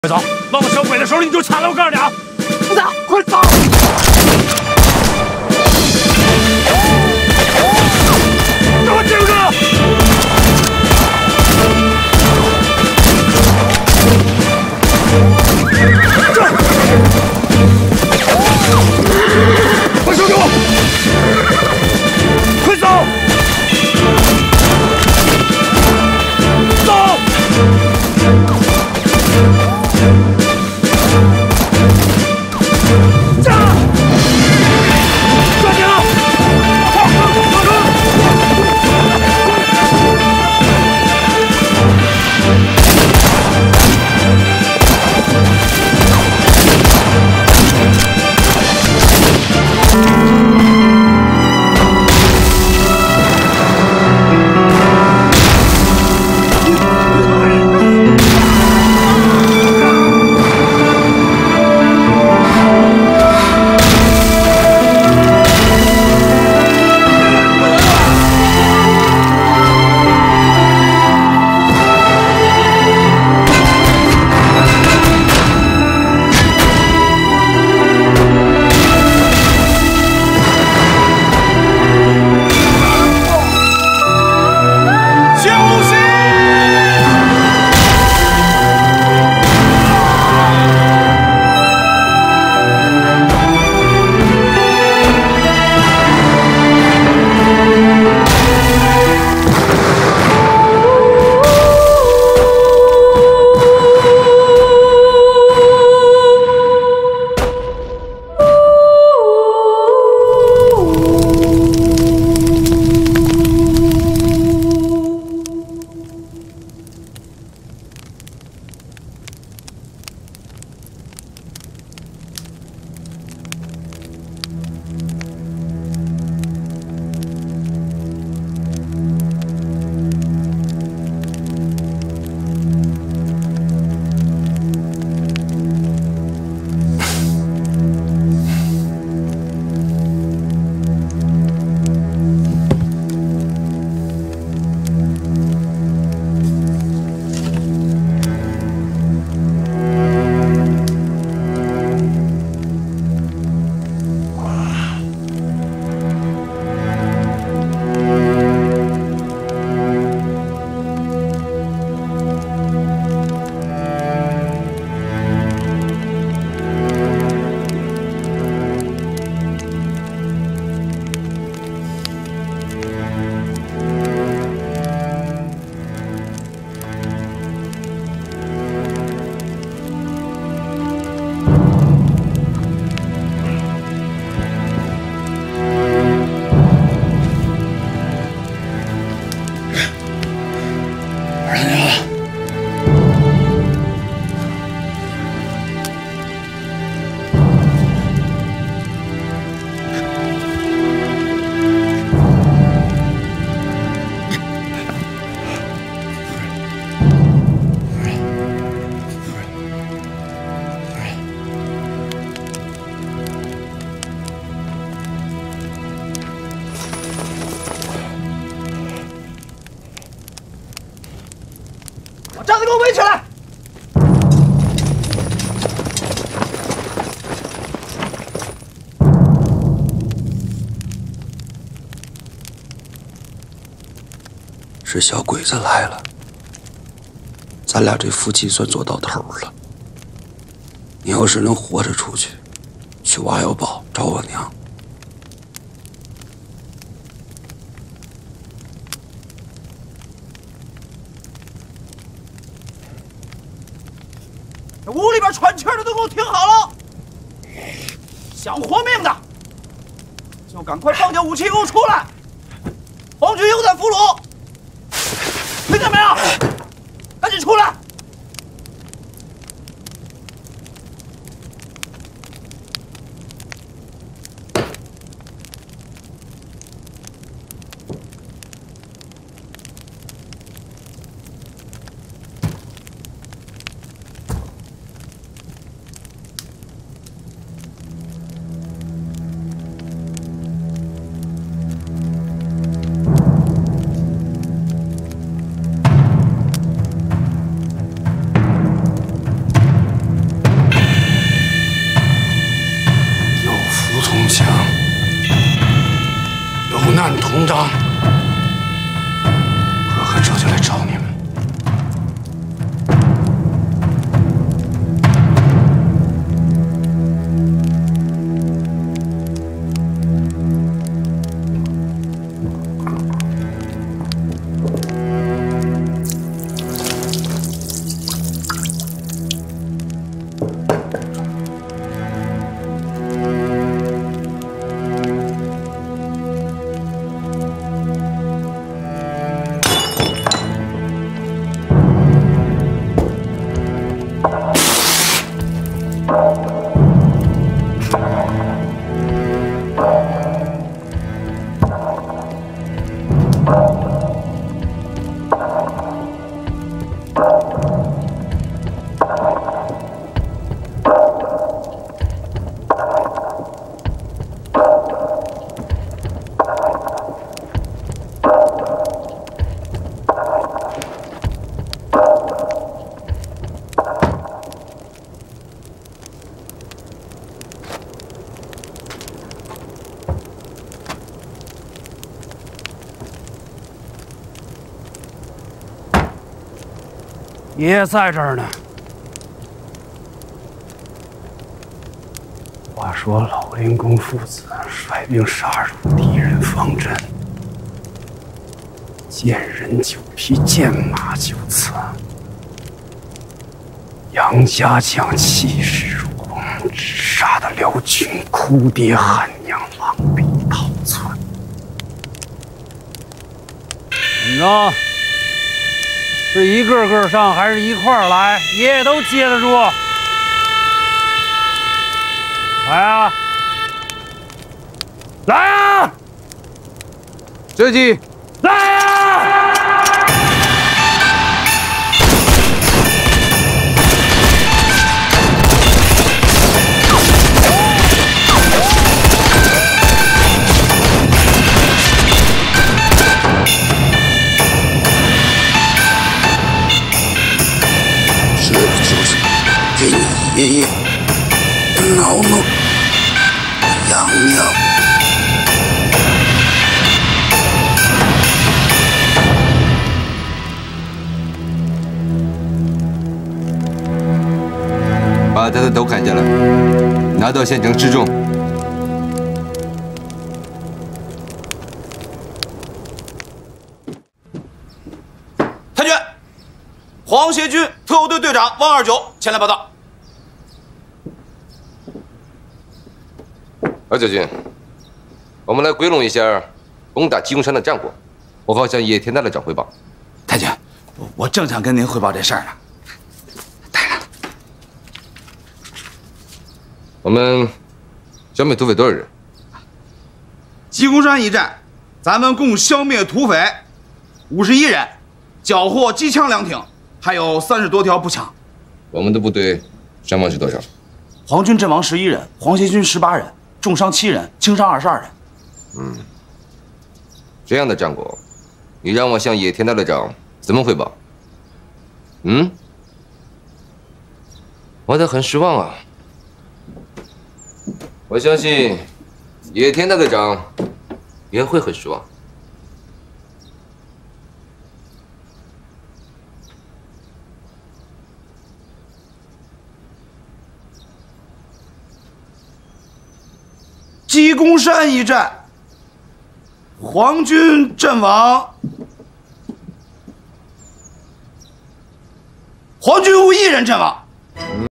快走！落到小鬼的手里你就惨了！我告诉你啊，不走，快走！给我顶住！快收住！快走！走！ 把帐子给我围起来！ 是小鬼子来了，咱俩这夫妻算做到头了。你要是能活着出去，去挖药堡找我娘。 屋里边喘气的都给我听好了，想活命的就赶快放下武器给我出来！皇军又在俘虏，听见没有？赶紧出来！ 营长，哥哥这就来找你们。 爷爷在这儿呢。话说老林公父子率兵杀入敌人方阵，见人就劈，见马就刺。杨家将气势如虹，只杀得辽军哭爹喊娘，狼狈逃窜。怎么着？是一个个上，还是一块儿来？爷爷都接得住。来啊！来啊！ 这击！ 来啊！ 给你爷爷挠挠痒痒。 把他的头砍下来，拿到县城示众。 太君，皇协军特务队队长汪29前来报道。 29军，我们来归拢一下攻打鸡公山的战果，我好向野田大队长汇报。 太君，我正想跟您汇报这事儿呢。带来了。 我们消灭土匪多少人？ 鸡公山一战，咱们共消灭土匪51人，缴获机枪2挺，还有30多条步枪。 我们的部队伤亡是多少？ 皇军阵亡11人，皇协军18人，重伤7人，轻伤22人。 这样的战果，你让我向野田大队长怎么汇报？我得很失望啊！我相信野田大队长也会很失望。 鸡公山一战，皇军阵亡，皇军无1人阵亡。